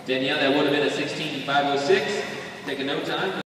Danielle, that would have been a 16.506. Take a no time.